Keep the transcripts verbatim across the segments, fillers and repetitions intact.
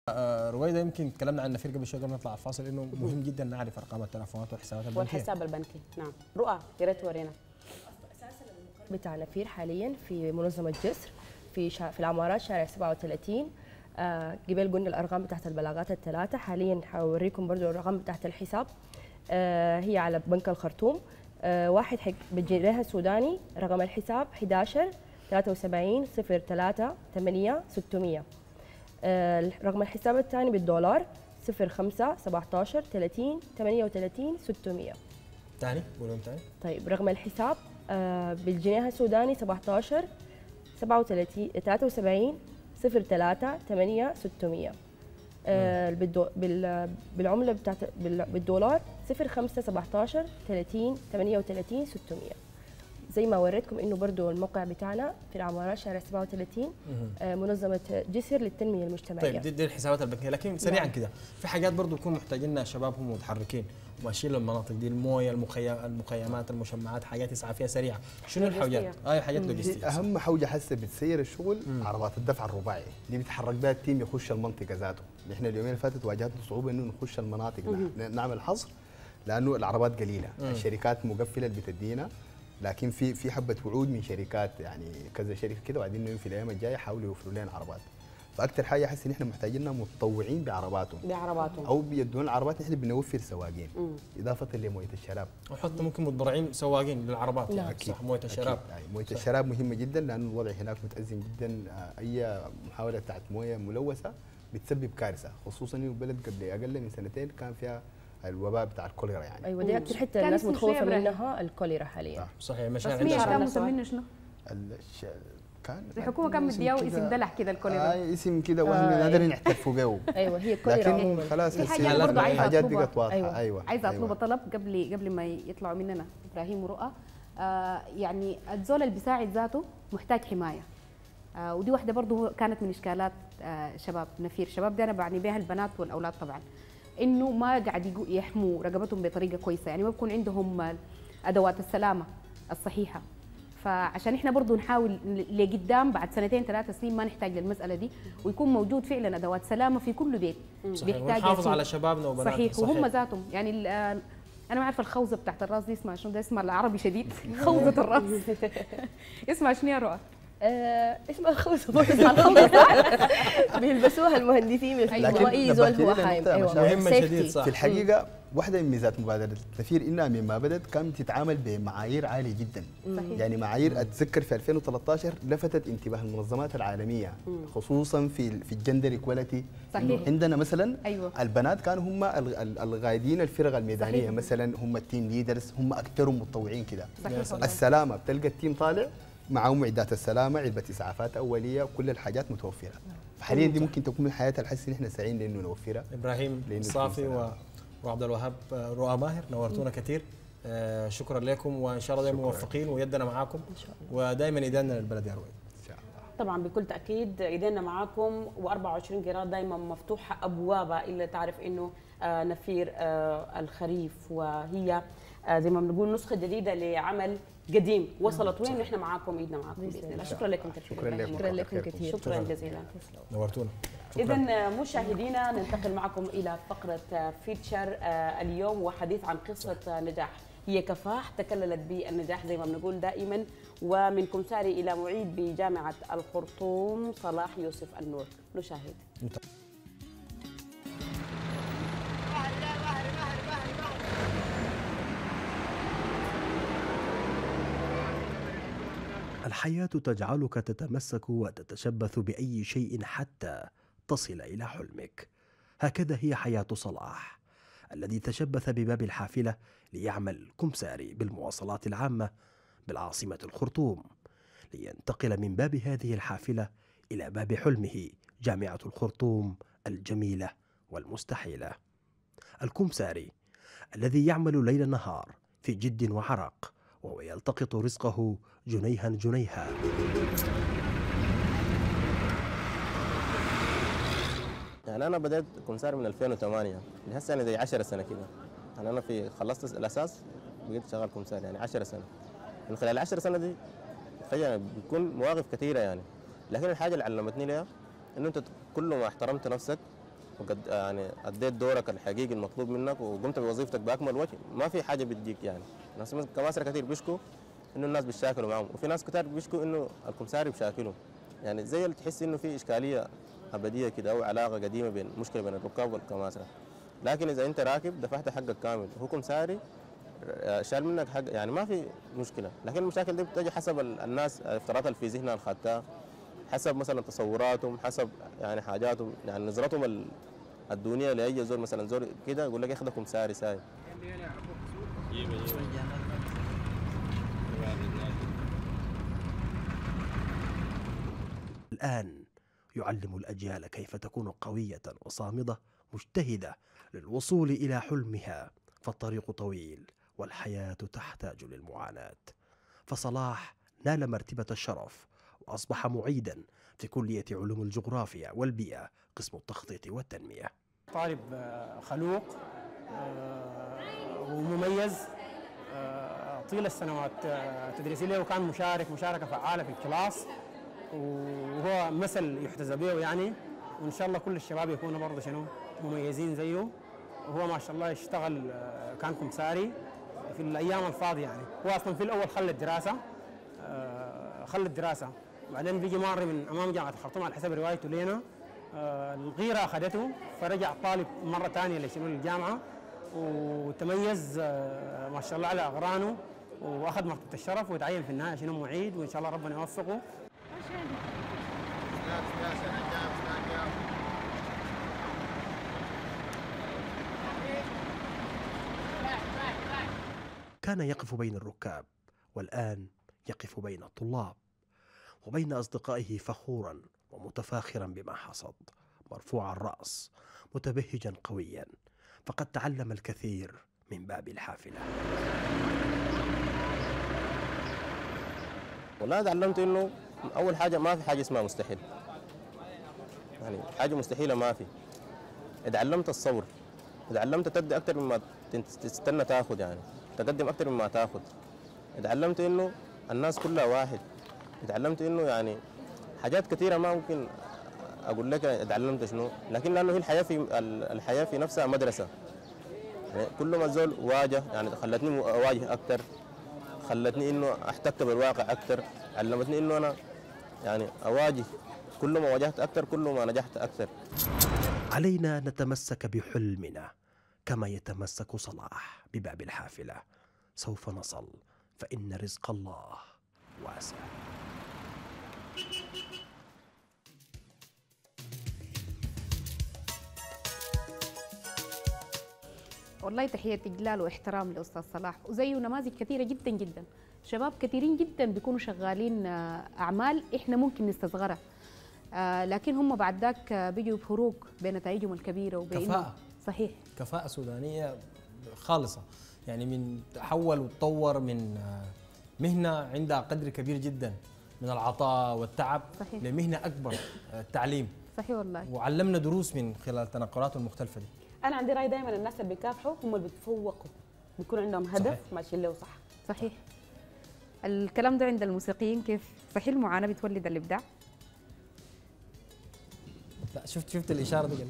آه، رويدة يمكن تكلمنا عن نفير قبل شوي قبل ما نطلع الفاصل انه مهم جدا نعرف ارقام التلفونات والحسابات البنكيه والحساب البنكي. نعم رؤى يا ريت تورينا بتاع نفير حاليا في منظمه جسر في شا... في العمارات شارع سبعة وثلاثين. آه قبل قلنا الارقام بتاعت البلاغات الثلاثه، حاليا حوريكم برضو الارقام بتاعت الحساب. آه هي على بنك الخرطوم. آه واحد حق بجنيها سوداني، رقم الحساب أحد عشر ثلاثة وسبعين صفر ثلاثة ثمانية ستمية. آه رقم الحساب الثاني بالدولار صفر خمسة سبعة عشر ثلاثين ثمانية وثلاثين ستمية. ثاني قولهم ثاني. طيب رقم الحساب آه بالجنيه السوداني سبعة عشر سبعة وثلاثين ثلاثة وسبعين صفر ثلاثة ثمانية ستمية. آه بالدو بال بالعمله بتاعت بالدولار صفر خمسة سبعة عشر ثلاثين ثمانية وثلاثين ستمية. زي ما وريتكم انه برضه الموقع بتاعنا في العمارات شارع سبعة وثلاثين. آه منظمه جسر للتنميه المجتمعيه. طيب دي, دي الحسابات البنكيه، لكن سريعا كده في حاجات برضه يكون محتاجين شباب هم متحركين ماشيين للمناطق دي، المويه، المخيمات، المشمعات، حاجات يسعى فيها سريعه. شنو الحاجات؟ اه حاجات لوجستيه. اهم حاجه هسه بتسير الشغل مم. عربات الدفع الرباعي دي بتحرك بها التيم يخش المنطقه ذاته. نحن اليومين اللي فاتت واجهتنا صعوبه انه نخش المناطق نعمل حصر لانه العربات قليله، مم. الشركات مقفله اللي بتدينا، لكن في في حبه وعود من شركات يعني كذا شركه كده وبعدين انه في الايام الجايه يحاولوا يوفروا لنا عربات. فاكثر حاجه احس ان احنا محتاجين متطوعين بعرباتهم بعرباتهم او بيدونا العربات. نحن بنوفر سواقين اضافه لمويه الشراب، وحتى ممكن متبرعين سواقين للعربات. لا. يعني صح، مويه الشراب. يعني مويه الشراب مهمه جدا لانه الوضع هناك متازم جدا. اي محاوله بتاعت مويه ملوثه بتسبب كارثه، خصوصا انه البلد قبل اقل من سنتين كان فيها الوباء بتاع الكوليرا. يعني ايوه دي اكثر حته الناس متخوفه منها الكوليرا حاليا. صحيح. مشان عندنا كان مسمينه شنو؟ كان الحكومه كان مدياه اسم دلع كده الكوليرا. آه اسم كده وهم قادرين يحتفوا به. ايوه هي الكوليرا لكن خلاص حاجات بقت واضحه. ايوه, أيوة. عايزه اطلب طلب قبل قبل ما يطلعوا مننا ابراهيم ورؤى. آه يعني الزول اللي بيساعد ذاته محتاج حمايه. آه ودي واحده برضه كانت من اشكالات آه شباب نفير. شباب دي انا بعني بها البنات والاولاد طبعا، انه ما قاعد يحموا رقبتهم بطريقه كويسه، يعني ما بيكون عندهم ادوات السلامه الصحيحه. فعشان احنا برضه نحاول لقدام بعد سنتين ثلاث سنين ما نحتاج للمساله دي، ويكون موجود فعلا ادوات سلامه في كل بيت. صحيح. ونحافظ على شبابنا وبناتنا. صحيح. وهم ذاتهم يعني انا ما عارفه الخوذه بتاعت الراس دي اسمها شنو، ده اسمها العربي شديد خوذه الراس اسمها شنو يا رؤى؟ آه اسمها الخوذه برضه اسمها الخوذه صح؟ بيلبسوها المهندسين أيوة. واي زول هو حايم. ايوه مهمه شديد صح. في الحقيقه واحده من ميزات مبادره نفير انها مما بدات كانت تتعامل بمعايير عاليه جدا. صحيح. يعني معايير اتذكر في ألفين وثلاثة عشر لفتت انتباه المنظمات العالميه خصوصا في في الجندر ايكواليتي. عندنا مثلا أيوة. البنات كانوا هم القائدين الفرق الميدانيه. صحيح. مثلا هم التيم ليدرز، هم اكثرهم متطوعين كده. السلامه بتلقى التيم طالع معه معدات السلامه، علبه اسعافات اوليه، كل الحاجات متوفره. فحاليا دي ممكن تكون من الحياه الحسن احنا سعيين لانه نوفرها. ابراهيم الصافي و... وعبد الوهاب رؤى ماهر نورتونا كثير. آه شكرا لكم وان شاء الله دائما موفقين ويدنا معاكم ان شاء الله، ودائما ايدينا للبلد يا رويد. ان شاء الله طبعا بكل تاكيد ايدينا معاكم، وأربعة وعشرين قيراط دائما مفتوحه ابوابها، الا تعرف انه آه نفير آه الخريف وهي آه زي ما بنقول نسخه جديده لعمل قديم وصلت وين، نحن معاكم ايدنا معاكم باذن الله. شكرا لكم كثير. شكرا لكم شكرا لكم كثير. شكرا جزيلا. نورتونا. اذا مشاهدينا ننتقل معكم الى فقره فيتشر اليوم، وحديث عن قصه نجاح. هي كفاح تكللت بالنجاح زي ما بنقول دائما، ومن كمساري الى معيد بجامعه الخرطوم صلاح يوسف النور. نشاهد. الحياة تجعلك تتمسك وتتشبث بأي شيء حتى تصل إلى حلمك. هكذا هي حياة صلاح الذي تشبث بباب الحافلة ليعمل كمساري بالمواصلات العامة بالعاصمة الخرطوم، لينتقل من باب هذه الحافلة إلى باب حلمه جامعة الخرطوم الجميلة والمستحيلة. الكمساري الذي يعمل ليل نهار في جد وعرق وهو يلتقط رزقه جنيها جنيها. يعني أنا بدأت كمساري من ألفين وثمانية لهسه يعني زي عشر سنة كده. يعني أنا في خلصت الأساس بقيت شغال كمساري يعني عشر سنة. من خلال العشر سنة دي تخيل بتكون مواقف كثيرة يعني، لكن الحاجة اللي علمتني لها إنه أنت كل ما احترمت نفسك وقد يعني اديت دورك الحقيقي المطلوب منك وقمت بوظيفتك باكمل وجه، ما في حاجه بتجيك يعني. ناس كماسره كثير بيشكوا انه الناس بيشاكلوا معهم، وفي ناس كثير بيشكوا انه الكمساري بيشاكلوا، يعني زي اللي تحس انه في اشكاليه ابديه كده او علاقه قديمه بين مشكله بين الركاب والكماسره. لكن اذا انت راكب دفعت حقك كامل، هو كمساري شال منك حق يعني ما في مشكله، لكن المشاكل دي بتجي حسب الناس الافتراضات اللي في ذهنها الخدتها، حسب مثلا تصوراتهم، حسب يعني حاجاتهم، يعني نظرتهم الدنيا لاي زول مثلا زول كده يقول لك يا اخي ده كمساري ساي. الآن يعلم الأجيال كيف تكون قوية وصامدة مجتهدة للوصول إلى حلمها، فالطريق طويل والحياة تحتاج للمعاناة. فصلاح نال مرتبة الشرف وأصبح معيدا في كلية علوم الجغرافيا والبيئة قسم التخطيط والتنمية. طالب خلوق ومميز طيل السنوات التدريسية له، وكان مشارك مشاركة فعالة في الكلاس، وهو مثل يحتذى به يعني، وإن شاء الله كل الشباب يكونوا برضه شنو مميزين زيه. وهو ما شاء الله يشتغل كان كمساري في الأيام الفاضية يعني. هو أصلا في الأول خلى الدراسة خلى الدراسة بعدين بيجي مار من أمام جامعة الخرطوم على حسب روايته لنا، الغيرة أخذته فرجع طالب مرة ثانية لشنو الجامعة، وتميز ما شاء الله على أغرانه، وأخذ مرتبة الشرف وتعين في النهاية شنو معيد، وإن شاء الله ربنا يوفقه. كان يقف بين الركاب، والآن يقف بين الطلاب وبين أصدقائه فخورا ومتفاخرا بما حصد، مرفوع الرأس متبهجا قويا، فقد تعلم الكثير من باب الحافلة. والله تعلمت انه اول حاجه ما في حاجه اسمها مستحيل، يعني حاجه مستحيله ما في. اتعلمت الصبر، اتعلمت تدي اكثر مما تستنى تاخذ، يعني تقدم اكثر مما تاخذ. اتعلمت انه الناس كلها واحد، اتعلمت انه يعني حاجات كثيره ما ممكن اقول لك اتعلمت شنو، لكن لانه هي الحياه في الحياه في نفسها مدرسه، يعني كل ما الزول واجه يعني خلتني اواجه اكثر، خلتني انه احتك بالواقع اكثر، علمتني انه انا يعني اواجه، كل ما واجهت اكثر كل ما نجحت اكثر. علينا أن نتمسك بحلمنا كما يتمسك صلاح بباب الحافلة. سوف نصل، فإن رزق الله واسع. والله تحية إجلال واحترام لأستاذ صلاح، وزيه نماذج كثيرة جدا جدا، شباب كثيرين جدا بيكونوا شغالين أعمال إحنا ممكن نستصغرها، لكن هم بعد ذاك بيجوا بفروق بين نتائجهم الكبيرة وبين كفاءة. صحيح، كفاءة سودانية خالصة، يعني من تحول وتطور من مهنة عندها قدر كبير جدا من العطاء والتعب صحيح. لمهنة أكبر، التعليم. صحيح والله، وعلمنا دروس من خلال التنقلات المختلفة دي. انا عندي راي دائما الناس اللي بيكافحوا هم اللي بيتفوقوا، بيكون عندهم هدف ماشيين له صح. صحيح. الكلام ده عند الموسيقيين كيف؟ صحيح المعاناة بتولد الإبداع؟ لا شفت شفت الإشارة دي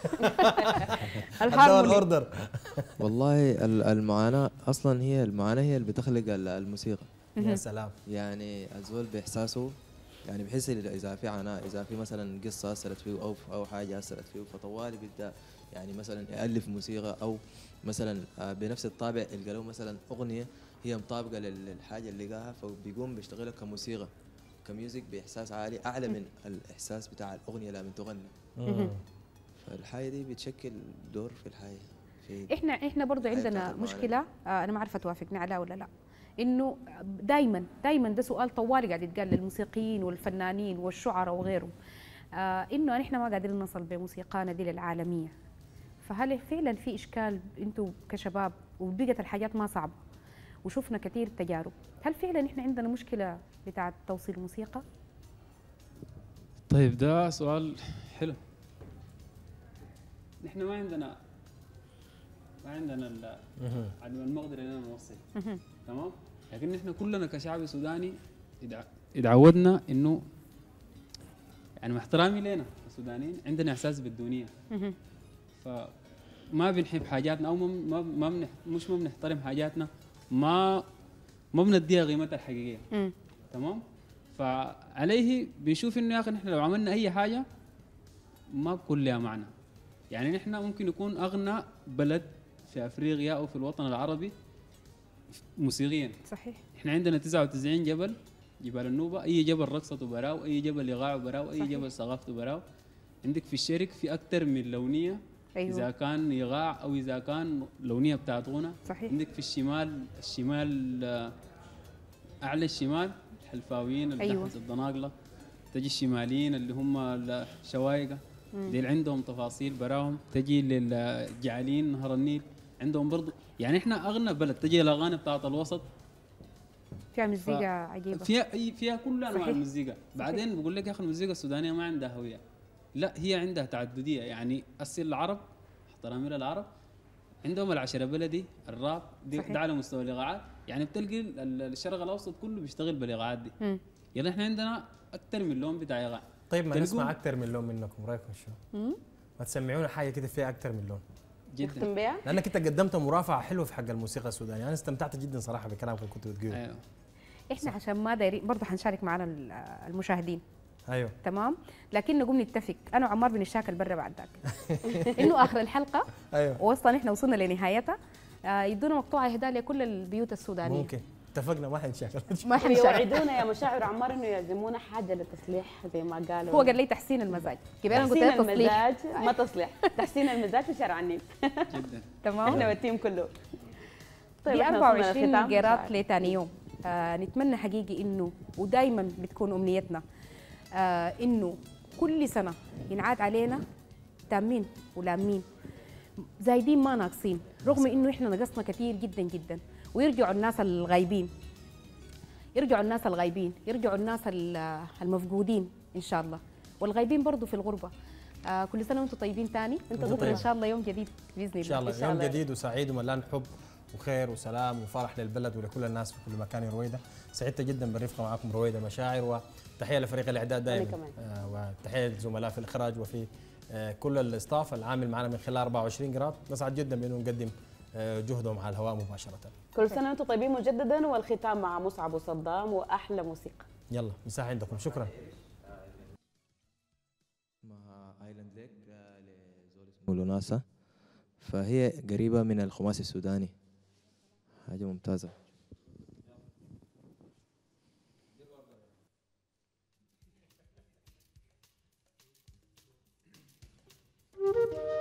الأوردر. والله المعاناة أصلا هي المعاناة هي اللي بتخلق الموسيقى. يا سلام. يعني الزول بإحساسه يعني بحس إذا في عناء، إذا في مثلا قصة أثرت فيه أو أو حاجة أثرت فيه، فطوالي بيبدأ يعني مثلا يألف موسيقى، أو مثلا بنفس الطابع يلقى له مثلا أغنية هي مطابقة للحاجة اللي لقاها، فبيقوم بيشتغلها كموسيقى كميوزك بإحساس عالي أعلى من الإحساس بتاع الأغنية لما تغني. فالحاجة دي بتشكل دور في الحياة. في إحنا إحنا برضو عندنا مشكلة، آه أنا ما عارفة توافقني عليها ولا لا، إنه دايما دايما ده سؤال طوالي قاعد يتقال للموسيقيين والفنانين والشعراء وغيرهم، آه إنه نحن ما قادرين نصل بموسيقانا دي للعالمية. فهل فعلا في إشكال أنتم كشباب وبقت الحاجات ما صعبة وشفنا كثير تجارب، هل فعلا إحنا عندنا مشكلة بتاعة توصيل الموسيقى؟ طيب ده سؤال حلو. نحن ما عندنا ما عندنا عدم المقدرة اننا نوصل، تمام؟ لكن نحن كلنا كشعب سوداني اتعودنا انه يعني مع احترامي لنا السودانيين عندنا احساس بالدونية. فما بنحب حاجاتنا او ما ما بنح مش ما بنحترم حاجاتنا، ما ما بنديها قيمتها الحقيقيه. مم. تمام. فعليه بنشوف انه يا اخي نحن لو عملنا اي حاجه ما بكون لها معنى. يعني نحن ممكن نكون اغنى بلد في افريقيا او في الوطن العربي موسيقيا. صحيح. احنا عندنا تسعة وتسعين جبل، جبال النوبه، اي جبل رقصته براو، اي جبل ايقاعه براو، اي صحيح. جبل ثقافته براو. عندك في الشرق في اكثر من لونيه. أيوة. اذا كان ايقاع او اذا كان لونيه بتاعت غنى. صحيح. عندك في الشمال، الشمال آه، اعلى الشمال الحلفاويين اللي أيوة. تحت الضناقله، تجي الشماليين اللي هم الشوايقه دي اللي عندهم تفاصيل براهم، تجي للجعالين نهر النيل عندهم برضو. يعني احنا اغنى بلد. تجي الاغاني بتاعت الوسط فيها مزيكا عجيبه، فيها فيها كل انواع صحيح. المزيكا. بعدين بقول لك يا اخي المزيكا السودانيه ما عندها هويه، لا هي عندها تعدديه. يعني السي العرب، احترامي للعرب، عندهم العشرة بلدي، الراب دي صحيح. ده على مستوى الايقاعات. يعني بتلقي ال- الشرق الاوسط كله بيشتغل بالايقاعات دي. مم. يلا احنا عندنا اكثر من لون بتاع ايقاع. طيب ما تلقوا- نسمع اكثر من لون منكم، رايكم شو؟ مم. ما تسمعونا حاجه كده فيها اكثر من لون، جدا. نختم بيها. لانك انت قدمت مرافعه حلوه في حق الموسيقى السودانيه. انا استمتعت جدا صراحه بكلامك اللي كنت بتقوله. ايوه. احنا عشان ما دايرين برضه حنشارك معنا ال- المشاهدين، ايوه تمام، لكن نقوم نتفق انا وعمار بنشاكل برا بعد ذاك انه اخر الحلقه ايوه ووصلنا احنا وصلنا لنهايتها، آه، يدونا مقطوعه اهداء لكل البيوت السودانيه. ممكن اتفقنا ما حنشاكل. ما حنشارك. يوعدونا يا مشاعر عمار انه يعزمونا حاجه لتصليح زي ما قالوا. هو قال لي تحسين المزاج، كيف انا قلت تحسين له تصليح. المزاج ما تصليح، تحسين المزاج في شارع النيل. جدا. تمام. احنا والتيم كله. دي إحنا أربعة وصلنا وعشرين للختام. قيراط لتاني يوم. آه نتمنى حقيقي انه ودائما بتكون امنيتنا آه انه كل سنه ينعاد علينا تامين ولامين زايدين ما ناقصين، رغم انه احنا نقصنا كثير جدا جدا، ويرجعوا الناس الغايبين، يرجعوا الناس الغايبين، يرجعوا الناس ال- المفقودين ان شاء الله، والغايبين برضو في الغربه. آه كل سنه وانتم طيبين تاني، انتظرونا ان شاء الله يوم جديد باذن الله. ان شاء الله يوم جديد وسعيد وملان حب وخير وسلام وفرح للبلد ولكل الناس في كل مكان. يا رويده سعدت جدا بالرفقه معكم رويده مشاعر، وتحيه لفريق الاعداد دائما، آه وتحيه للزملاء في الاخراج وفي آه كل الاستاف العامل معنا من خلال أربعة وعشرين قراط. نسعد جدا بانه نقدم آه جهدهم على الهواء مباشره. كل سنه وانتم طيبين مجددا، والختام مع مصعب وصدام واحلى موسيقى. يلا مساحه عندكم، شكرا. اسمها ايلاند ليك لزول اسمه لوناسا، فهي قريبة من الخماسي السوداني، حاجة ممتازة.